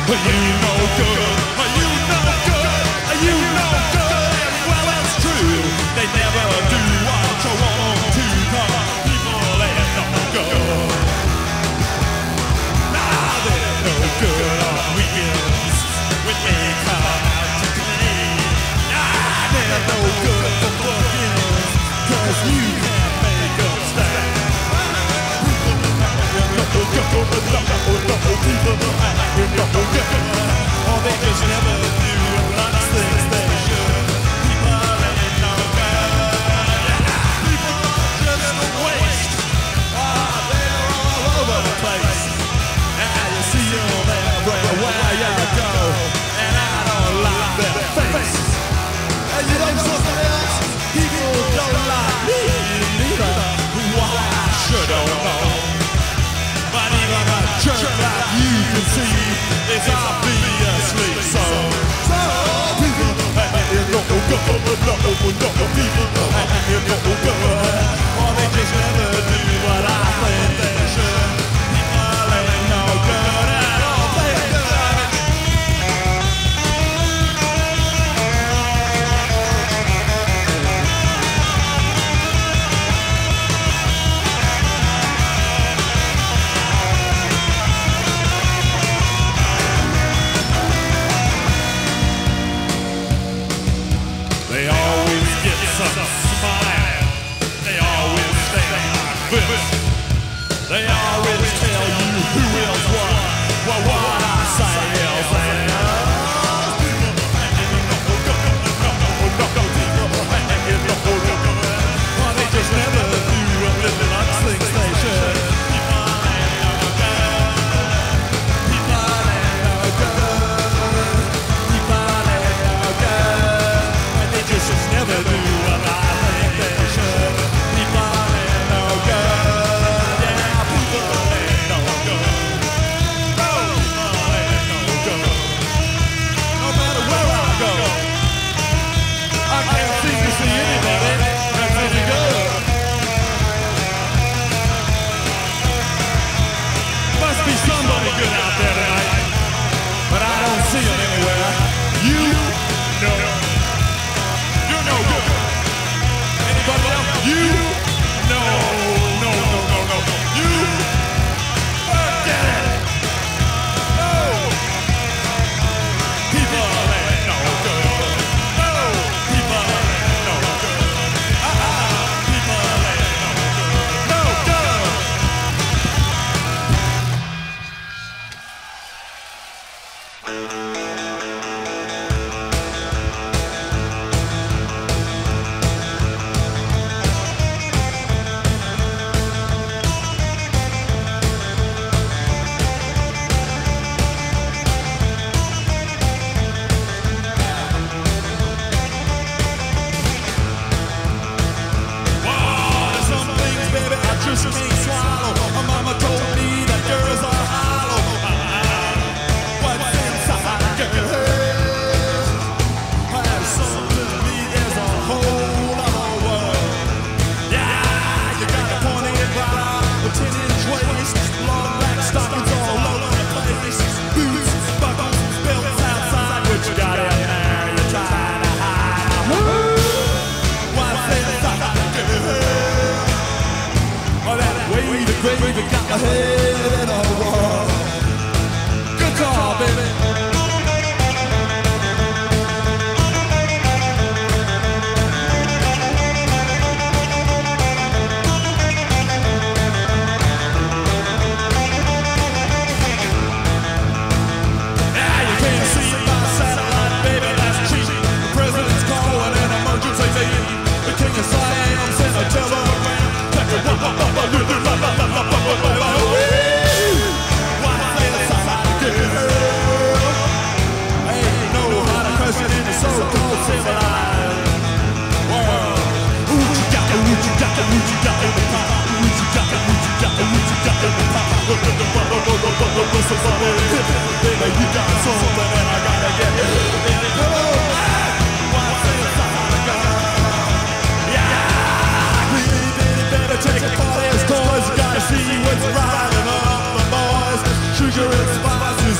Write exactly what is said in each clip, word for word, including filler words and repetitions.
Sugar and spice is just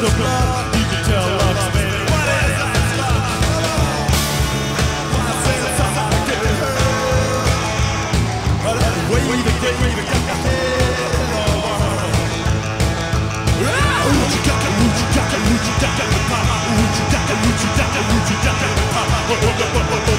the blood. You can tell love's made it. What is this love? Why say somebody get hurt? But that way you get, you get your head over. What you got, what you got, what you got, what you got, what you got, what you got, what you got, what you got,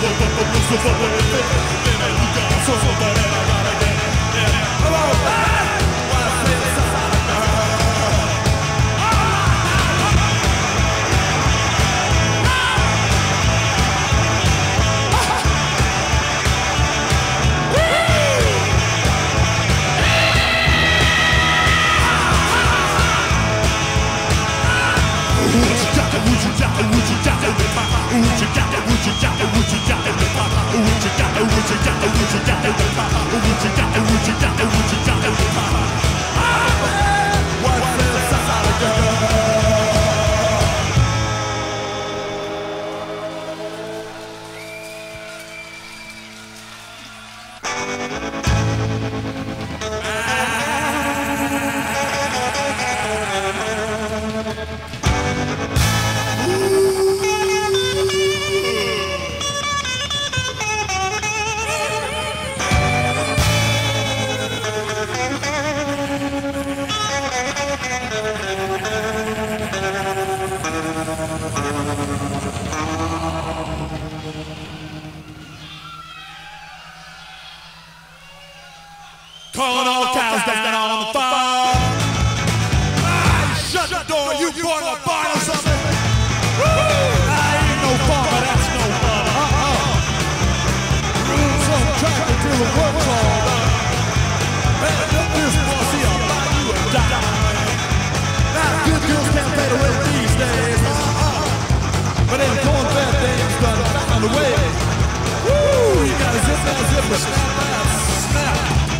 calling all cows down on the farm. Ah, shut the door, you born to barn or something. Woo! I ain't no farmer, that's no fun. Uh-uh. Rules on track until the work's all done. Man, look this bossy, I'll buy you a dime. Now, good girls can't pay the rent these days. Uh-uh. But them corn-fed things done found a way. Woo! You gotta zip that zipper, snap that snap.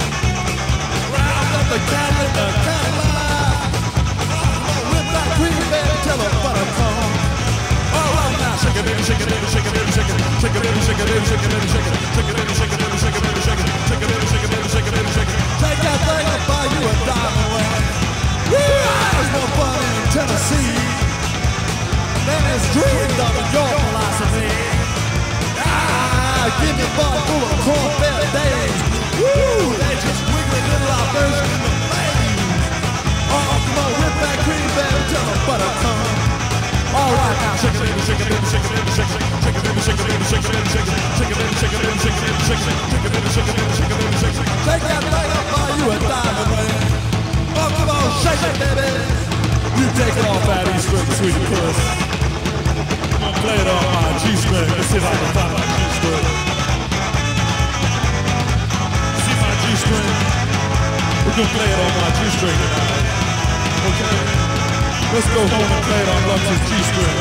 The cat in the Cadillac. Whip that green bed, tell her butter come. All right now, shake it, baby, shake it, baby, shake it, baby, shake it, shake it, baby, shake it, baby, shake it, baby, shake it, shake it, baby, shake it, baby, shake it, baby, shake it, shake it, baby, shake it, baby, shake it, baby, shake it. Take that thing, I'll buy you a diamond ring. There's more fun in Tennessee than is dreamed of in your philosophy. Ah, give me a bud full of corn-fed days. Woo, they just wiggling little our version in the flame. Oh, come on, whip that green bed until the butter come. All right now, shake it, baby, shake it, baby, shake it, baby, shake it, shake it, baby, shake it, baby, shake it, baby, shake it, shake it, baby, shake it, baby, shake it, baby, shake it, shake it, baby, shake it, baby, shake it, baby, shake it. Take that thing, I'll buy you a diamond ring. Oh, come on, shake it, baby. You take it off that E-string, sweet puss. I'm gonna play it on my G-string. Let's see if I can find my G-string. G-string. We're gonna play it on my G-string tonight. Okay? Let's go home and play it on Lux's G-string.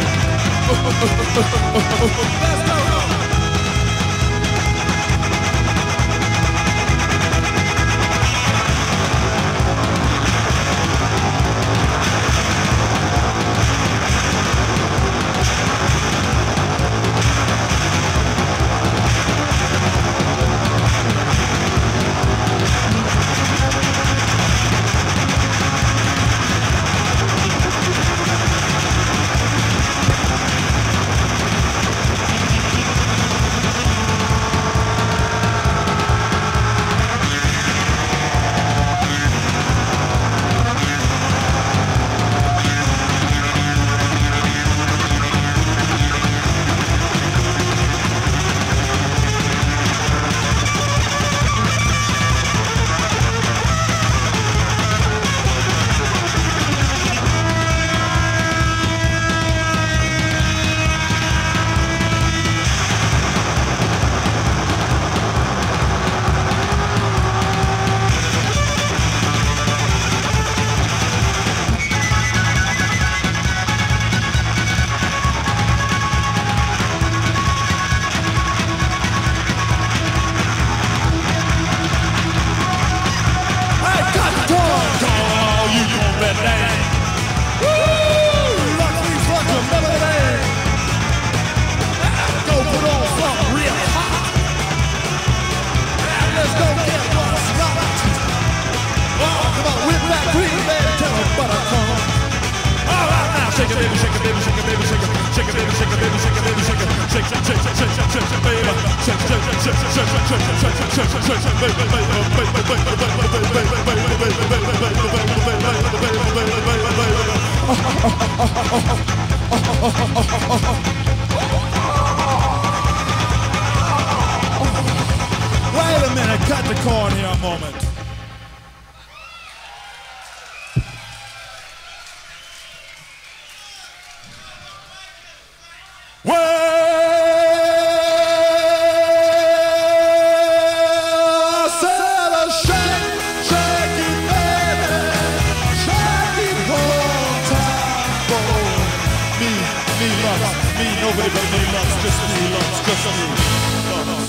Let's go home. shake it, baby, shake it, baby, shake it, baby, shake it, shake it, baby, shake it, baby, shake it, baby, shake it, shake, shake, shake, shake, shake, shake, shake, baby, shake, shake, shake, shake, shake, shake, shake, shake, shake, shake, baby, baby, baby, baby, baby, baby, wait a minute, cut the corn here a moment. Nobody but me loves, just me loves, just me loves.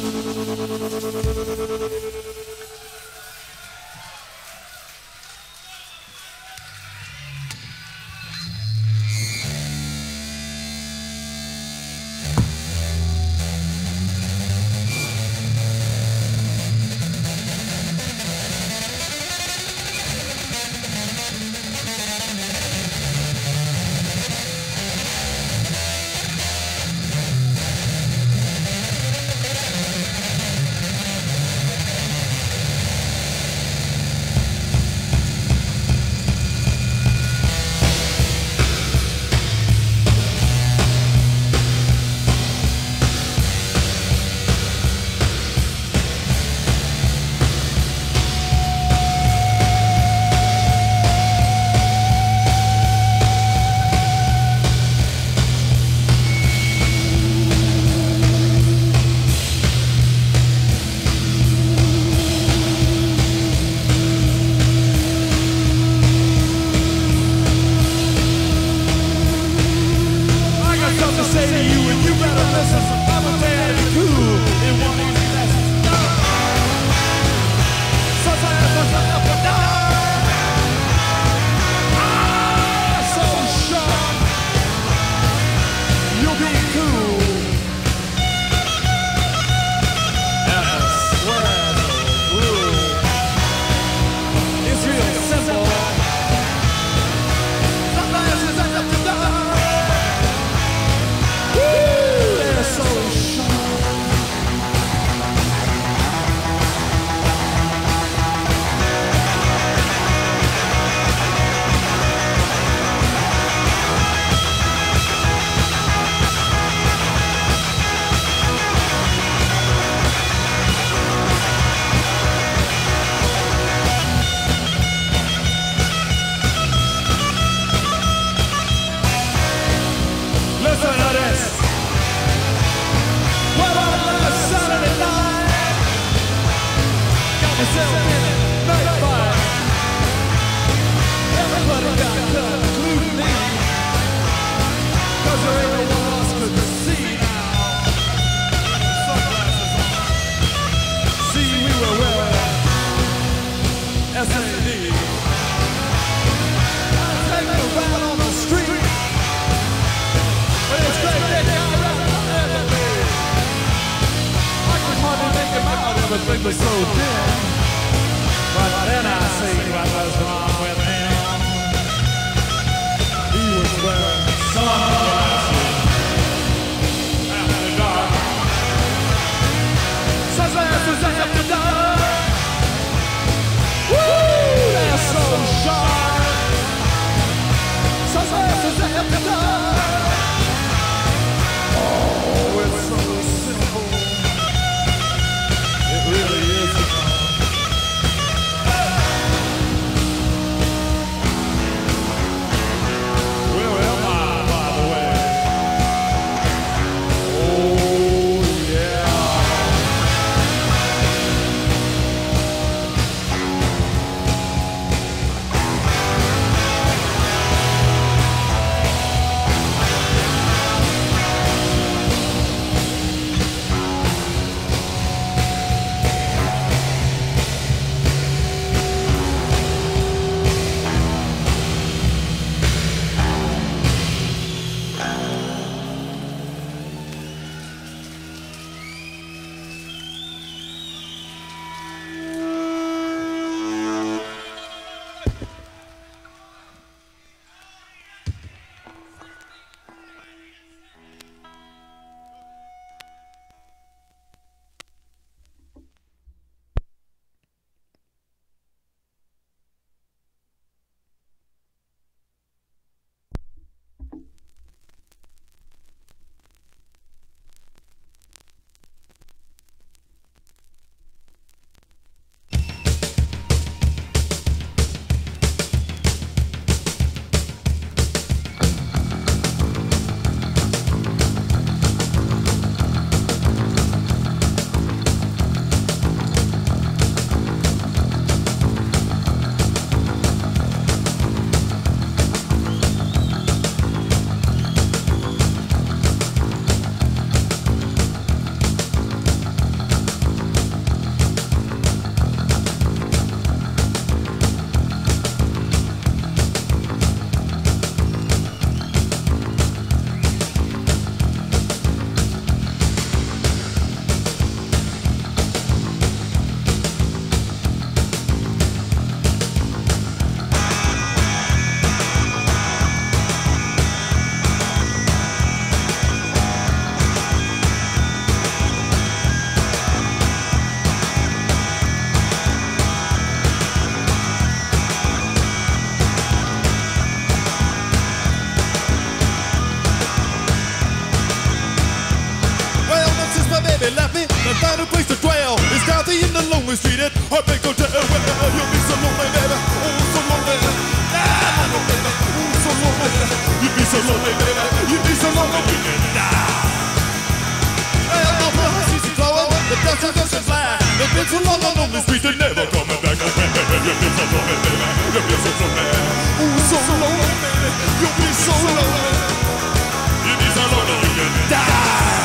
Everything was so dim, but then I see what was wrong with him. He was wearing sunglasses after dark. Sunglasses after dark. Woo! They're so sharp. Sunglasses after dark. Oh, it's so simple. It really is. find a place to dwell. It's Dorothy in the lonely street at Heartbreak Hotel. Well, you'll be so lonely, baby. Oh, so lonely. Ah, baby. Oh, so lonely. You'd be so lonely, baby. You'd be so lonely. You can die. Well, no promises to blow up. The dust is just fly. They've been so long on lonely street, they're never coming back. You'll be so lonely, baby. You'll be so lonely. Oh, so lonely, baby. You'll be so lonely. You'll be so lonely, you can die.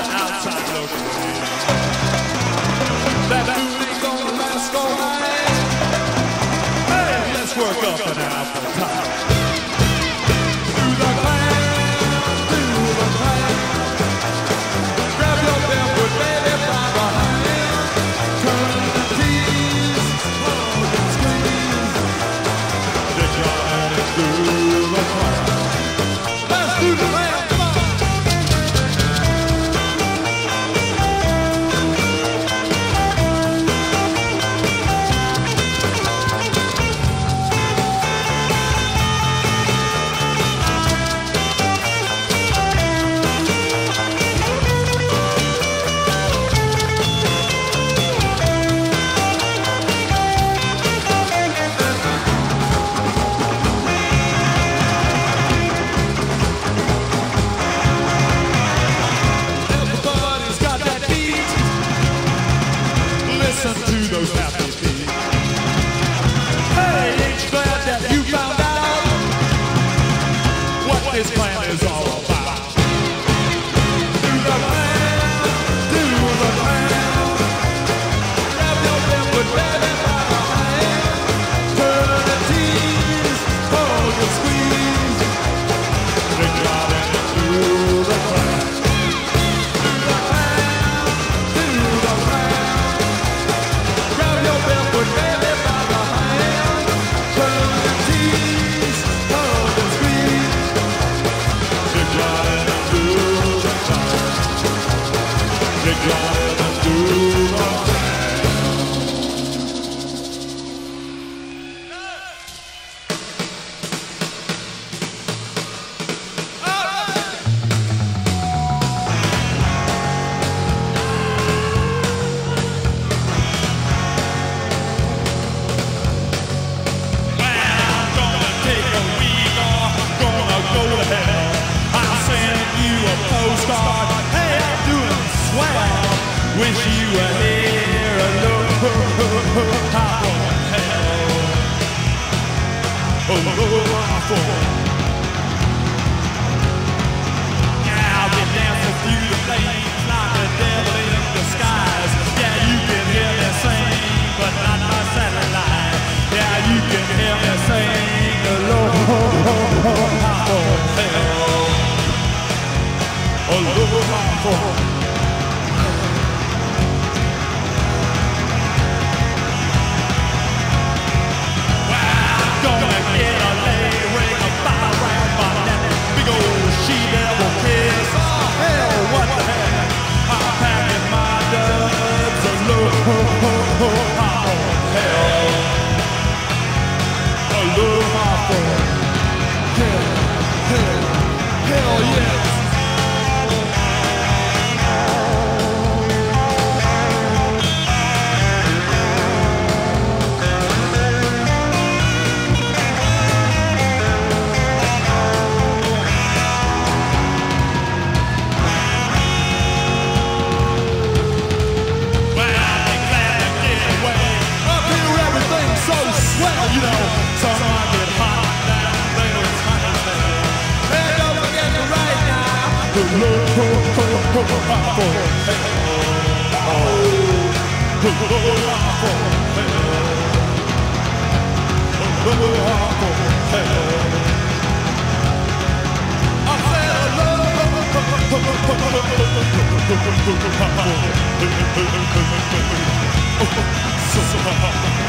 That food ain't gonna last all night. hear a low hop on hell. A low hop on. Yeah, I'll be dancing through the flames like a devil in disguise. Yeah, you can hear me sing, but not my satellite. Yeah, you can hear me sing a low hop on hell. A low hop on. Gonna get a leg ring, a fire around my neck, big old she-devil kiss. Oh hell, what the heck? I'm packing my duds a low hop on hell. A low hop on hell, hell, hell yes. Well, you know, some might get hot now, they know it's hot as hell. Hey, don't forget to write now. The low hop on hell. Oh, the low hop on hell. The low hop on hell. I said a low hop on. So, so hot.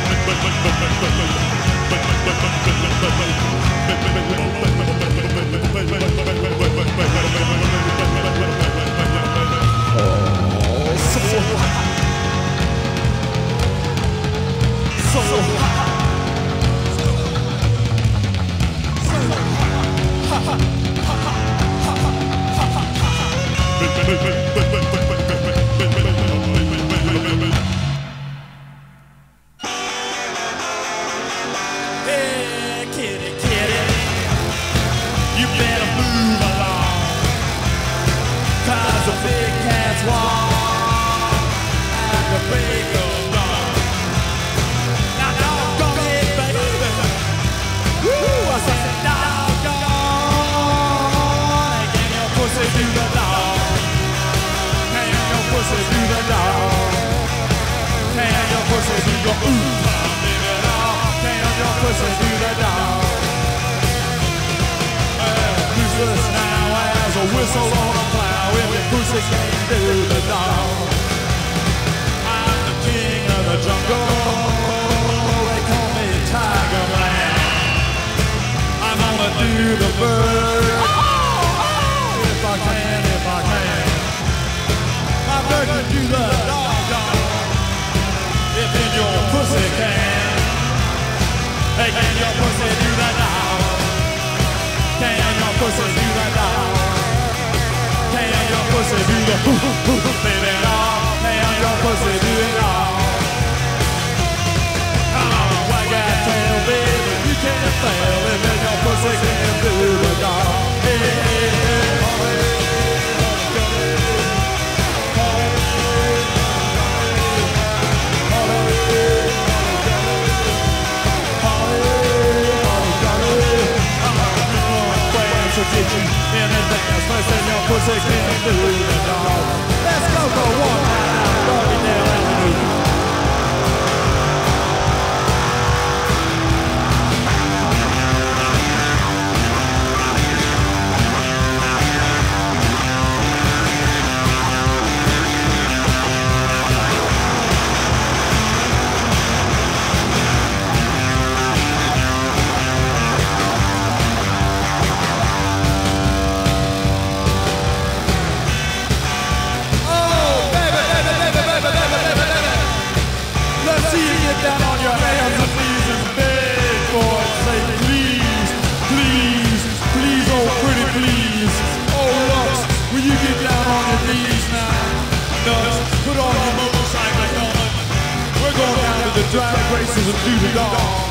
Driving races and do the dawn.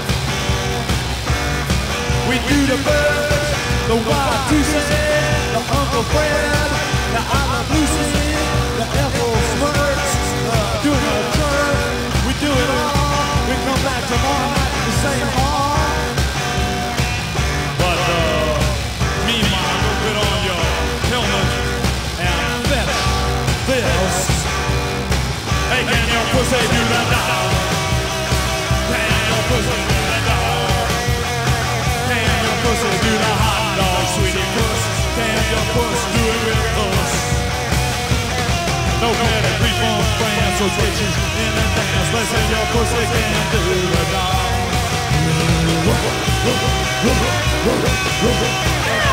We do the birds, the wild gooses, the Uncle Fred, the Island Lucy, the Ethel Smirks, Hey, can your pussy do the dog? Can your pussy do the dog? Can your pussy do the hot dog, sweetie puss? Can your puss do it with us? No matter creep on France or ditches in the dance. Listen, your pussy can do the dog.